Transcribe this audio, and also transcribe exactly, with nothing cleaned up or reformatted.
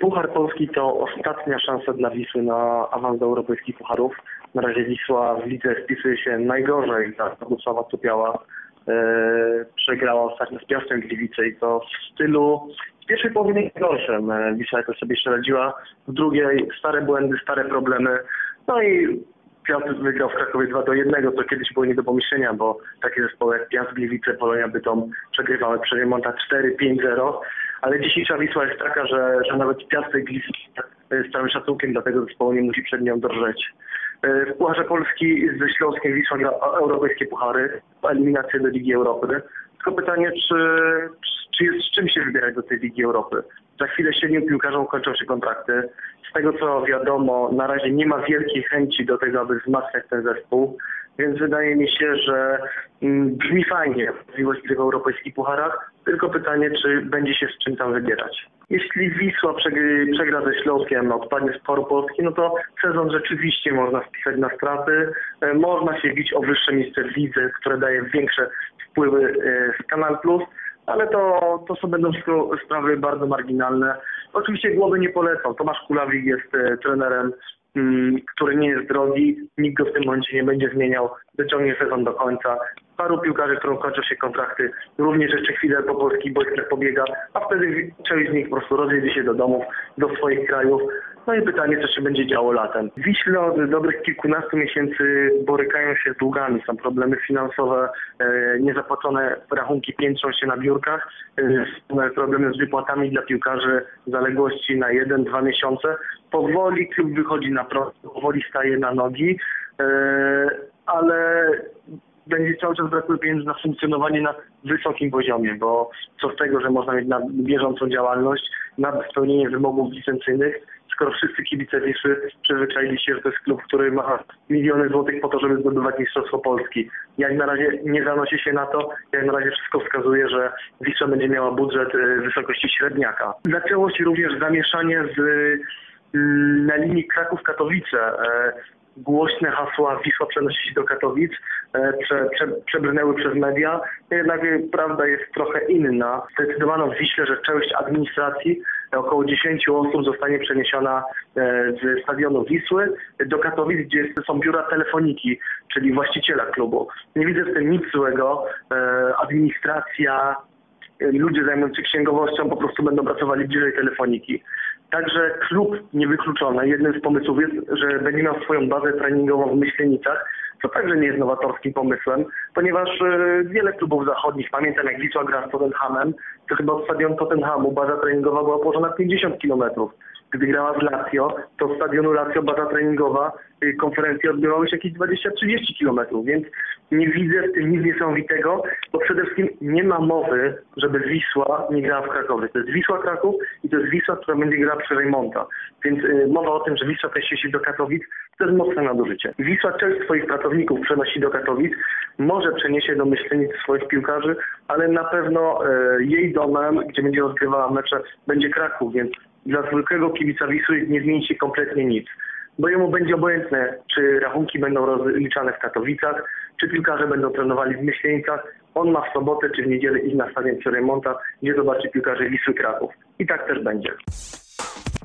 Puchar Polski to ostatnia szansa dla Wisły na awans do europejskich pucharów. Na razie Wisła w lidze spisuje się najgorzej dla Bogusława Topiała. Yy, przegrała ostatnio z Piastem Gliwice i to w stylu w pierwszej połowie najgorszym. Wisła to sobie jeszcze radziła, w drugiej stare błędy, stare problemy. No i Piast wygrał w Krakowie dwa do jednego, co kiedyś było nie do pomyślenia, bo takie zespoły jak Piast Gliwice, Polonia Bytom przegrywały przy remontach cztery pięć zero. Ale dzisiejsza Wisła jest taka, że, że nawet Piastek Gliwice z całym szacunkiem dla tego zespołu nie musi przed nią drżeć. W Pucharze Polski ze Śląskiem Wisła gra europejskie puchary, eliminację do Ligi Europy. Tylko pytanie, czy, czy jest z czym się wybierać do tej Ligi Europy? Za chwilę siedmiu piłkarzom kończą się kontrakty. Z tego co wiadomo, na razie nie ma wielkiej chęci do tego, aby wzmacniać ten zespół. Więc wydaje mi się, że mm, brzmi fajnie możliwość gry w europejskich pucharach, tylko pytanie, czy będzie się z czym tam wybierać. Jeśli Wisła przegry, przegra ze Śląskiem, odpadnie z Pucharu Polski, no to sezon rzeczywiście można wpisać na straty. E, można się bić o wyższe miejsce w lidze, które daje większe wpływy e, z Kanal Plus, ale to, to są będą wszystko sprawy bardzo marginalne. Oczywiście głowy nie polecam. Tomasz Kulawik jest e, trenerem, który nie jest drogi, nikt go w tym momencie nie będzie zmieniał, wyciągnie sezon do końca. Paru piłkarzy, którym kończą się kontrakty, również jeszcze chwilę po polskich boiskach pobiega, a wtedy część z nich po prostu rozjedzie się do domów, do swoich krajów. No i pytanie, co się będzie działo latem. Wiśle od dobrych kilkunastu miesięcy borykają się z długami, są problemy finansowe, e, niezapłacone rachunki piętrzą się na biurkach, e, problemy z wypłatami dla piłkarzy, zaległości na jeden, dwa miesiące. Powoli klub wychodzi na prosto, powoli staje na nogi, e, ale będzie cały czas brakuje pieniędzy na funkcjonowanie na wysokim poziomie, bo co z tego, że można mieć na bieżącą działalność, na spełnienie wymogów licencyjnych, skoro wszyscy kibice Wisły przyzwyczaili się, że to jest klub, który ma miliony złotych po to, żeby zdobywać Mistrzostwo Polski. Jak na razie nie zanosi się na to, jak na razie wszystko wskazuje, że Wisła będzie miała budżet w wysokości średniaka. Zaczęło się również zamieszanie z, na linii Kraków-Katowice. Głośne hasła Wisła przenosi się do Katowic, prze, prze, przebrnęły przez media. Jednak prawda jest trochę inna. Zdecydowano w Wiśle, że część administracji, około dziesięciu osób, zostanie przeniesiona z stadionu Wisły do Katowic, gdzie są biura telefoniki, czyli właściciela klubu. Nie widzę w tym nic złego. Administracja, ludzie zajmujący się księgowością po prostu będą pracowali bliżej telefoniki. Także klub niewykluczony. Jednym z pomysłów jest, że będzie miał swoją bazę treningową w Myślenicach, co także nie jest nowatorskim pomysłem, ponieważ wiele klubów zachodnich, pamiętam jak Wisła gra z Tottenhamem, to chyba od stadionu Tottenhamu baza treningowa była położona pięćdziesiąt kilometrów. Gdy grała z Lazio, to z stadionu Lazio baza treningowa, konferencje odbywały się jakieś dwadzieścia trzydzieści kilometrów, więc nie widzę w tym nic niesamowitego, bo przede wszystkim nie ma mowy, żeby Wisła nie grała w Krakowie. To jest Wisła Kraków i to jest Wisła, która będzie grała przy Remonta. Więc y, mowa o tym, że Wisła przenosi się do Katowic, to jest mocne nadużycie. Wisła część swoich pracowników przenosi do Katowic, może przeniesie do Myślenic swoich piłkarzy, ale na pewno y, jej domem, gdzie będzie rozgrywała mecze, będzie Kraków, więc dla zwykłego kibica Wisły nie zmieni się kompletnie nic. Bo jemu będzie obojętne, czy rachunki będą rozliczane w Katowicach, czy piłkarze będą trenowali w Myślenicach. On ma w sobotę czy w niedzielę iść na stadion przy Remonta, gdzie zobaczy piłkarzy Wisły Kraków. I tak też będzie.